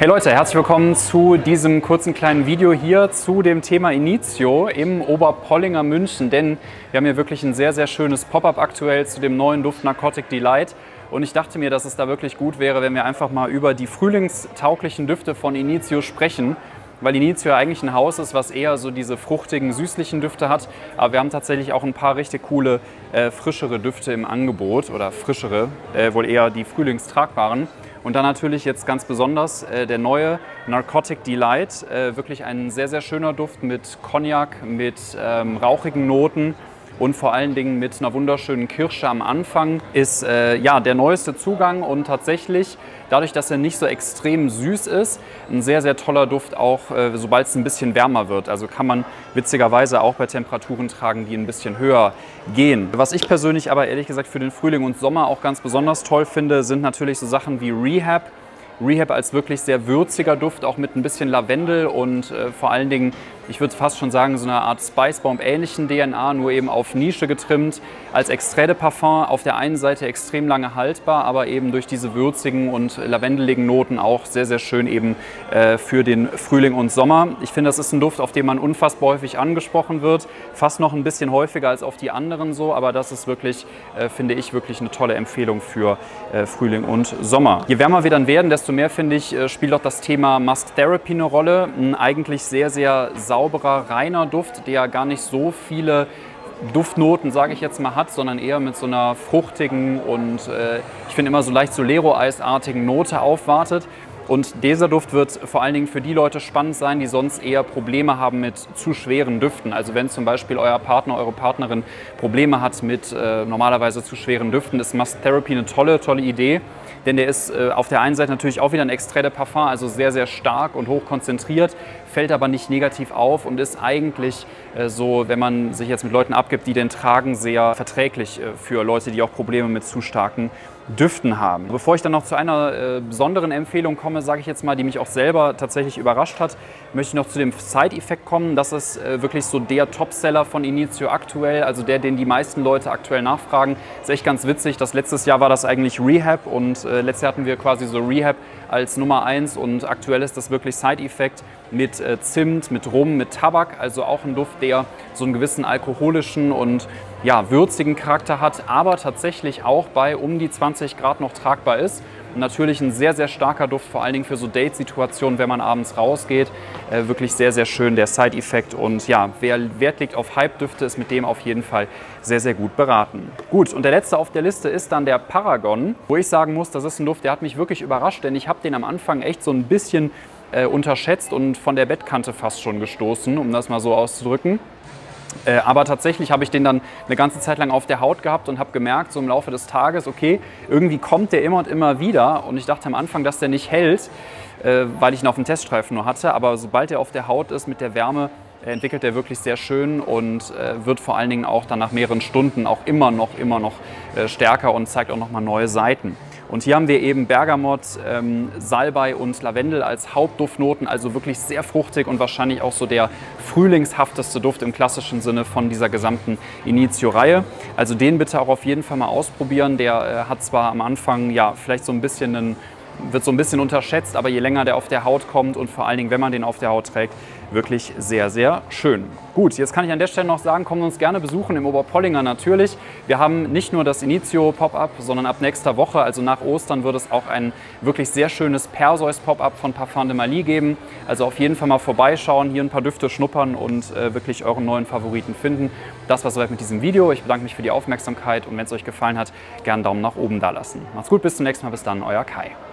Hey Leute, herzlich willkommen zu diesem kurzen kleinen Video hier zu dem Thema Initio im Oberpollinger München, denn wir haben hier wirklich ein sehr, sehr schönes Pop-up aktuell zu dem neuen Duft Narcotic Delight und ich dachte mir, dass es da wirklich gut wäre, wenn wir einfach mal über die frühlingstauglichen Düfte von Initio sprechen, weil Initio ja eigentlich ein Haus ist, was eher so diese fruchtigen, süßlichen Düfte hat, aber wir haben tatsächlich auch ein paar richtig coole, frischere Düfte im Angebot oder frischere, wohl eher die frühlingstragbaren. Und dann natürlich jetzt ganz besonders der neue Narcotic Delight, wirklich ein sehr, sehr schöner Duft mit Cognac, mit rauchigen Noten und vor allen Dingen mit einer wunderschönen Kirsche am Anfang. Ist ja der neueste Zugang und tatsächlich, dadurch, dass er nicht so extrem süß ist, ein sehr, sehr toller Duft auch, sobald es ein bisschen wärmer wird. Also kann man witzigerweise auch bei Temperaturen tragen, die ein bisschen höher gehen. Was ich persönlich aber ehrlich gesagt für den Frühling und Sommer auch ganz besonders toll finde, sind natürlich so Sachen wie Rehab. Rehab als wirklich sehr würziger Duft, auch mit ein bisschen Lavendel und vor allen Dingen, ich würde fast schon sagen, so eine Art Spicebomb-ähnlichen DNA, nur eben auf Nische getrimmt. Als Extrait de Parfum auf der einen Seite extrem lange haltbar, aber eben durch diese würzigen und lavendeligen Noten auch sehr, sehr schön eben für den Frühling und Sommer. Ich finde, das ist ein Duft, auf den man unfassbar häufig angesprochen wird, fast noch ein bisschen häufiger als auf die anderen so, aber das ist wirklich, finde ich, wirklich eine tolle Empfehlung für Frühling und Sommer. Je wärmer wir dann werden, desto mehr, finde ich, spielt auch das Thema Musk Therapy eine Rolle. Ein eigentlich sehr, sehr sauberer, reiner Duft, der gar nicht so viele Duftnoten, sage ich jetzt mal, hat, sondern eher mit so einer fruchtigen und ich finde immer so leicht Solero-Eisartigen Note aufwartet. Und dieser Duft wird vor allen Dingen für die Leute spannend sein, die sonst eher Probleme haben mit zu schweren Düften. Also wenn zum Beispiel euer Partner, eure Partnerin Probleme hat mit normalerweise zu schweren Düften, ist Musk Therapy eine tolle Idee. Denn der ist auf der einen Seite natürlich auch wieder ein Extrait de Parfum, also sehr, sehr stark und hoch konzentriert, fällt aber nicht negativ auf und ist eigentlich so, wenn man sich jetzt mit Leuten abgibt, die den tragen, sehr verträglich für Leute, die auch Probleme mit zu starken Düften haben. Bevor ich dann noch zu einer besonderen Empfehlung komme, sage ich jetzt mal, die mich auch selber tatsächlich überrascht hat, möchte ich noch zu dem Side-Effekt kommen. Das ist wirklich so der Topseller von Initio aktuell, also der, den die meisten Leute aktuell nachfragen. Ist echt ganz witzig, dass letztes Jahr war das eigentlich Rehab und letztes Jahr hatten wir quasi so Rehab als Nummer 1 und aktuell ist das wirklich Side-Effekt mit Zimt, mit Rum, mit Tabak, also auch ein Duft, der so einen gewissen alkoholischen und ja, würzigen Charakter hat, aber tatsächlich auch bei um die 20 Grad noch tragbar ist. Und natürlich ein sehr, sehr starker Duft, vor allen Dingen für so Date-Situationen, wenn man abends rausgeht. Wirklich sehr, sehr schön, der Side-Effekt. Und ja, wer Wert legt auf Hype-Düfte, ist mit dem auf jeden Fall sehr, sehr gut beraten. Gut, und der letzte auf der Liste ist dann der Paragon, wo ich sagen muss, das ist ein Duft, der hat mich wirklich überrascht, denn ich habe den am Anfang echt so ein bisschen unterschätzt und von der Bettkante fast schon gestoßen, um das mal so auszudrücken. Aber tatsächlich habe ich den dann eine ganze Zeit lang auf der Haut gehabt und habe gemerkt, so im Laufe des Tages, okay, irgendwie kommt der immer und immer wieder. Und ich dachte am Anfang, dass der nicht hält, weil ich ihn auf dem Teststreifen nur hatte. Aber sobald er auf der Haut ist mit der Wärme, entwickelt er wirklich sehr schön und wird vor allen Dingen auch dann nach mehreren Stunden auch immer noch stärker und zeigt auch noch mal neue Seiten. Und hier haben wir eben Bergamot, Salbei und Lavendel als Hauptduftnoten, also wirklich sehr fruchtig und wahrscheinlich auch so der frühlingshafteste Duft im klassischen Sinne von dieser gesamten Initio-Reihe. Also den bitte auch auf jeden Fall mal ausprobieren. Der hat zwar am Anfang ja vielleicht so ein bisschen wird so ein bisschen unterschätzt, aber je länger der auf der Haut kommt und vor allen Dingen, wenn man den auf der Haut trägt, wirklich sehr, sehr schön. Gut, jetzt kann ich an der Stelle noch sagen, kommt uns gerne besuchen im Oberpollinger natürlich. Wir haben nicht nur das Initio Pop-up, sondern ab nächster Woche, also nach Ostern, wird es auch ein wirklich sehr schönes Perseus Pop-up von Parfum de Marly geben. Also auf jeden Fall mal vorbeischauen, hier ein paar Düfte schnuppern und wirklich euren neuen Favoriten finden. Das war soweit mit diesem Video. Ich bedanke mich für die Aufmerksamkeit und wenn es euch gefallen hat, gerne einen Daumen nach oben da lassen. Macht's gut, bis zum nächsten Mal. Bis dann, euer Kai.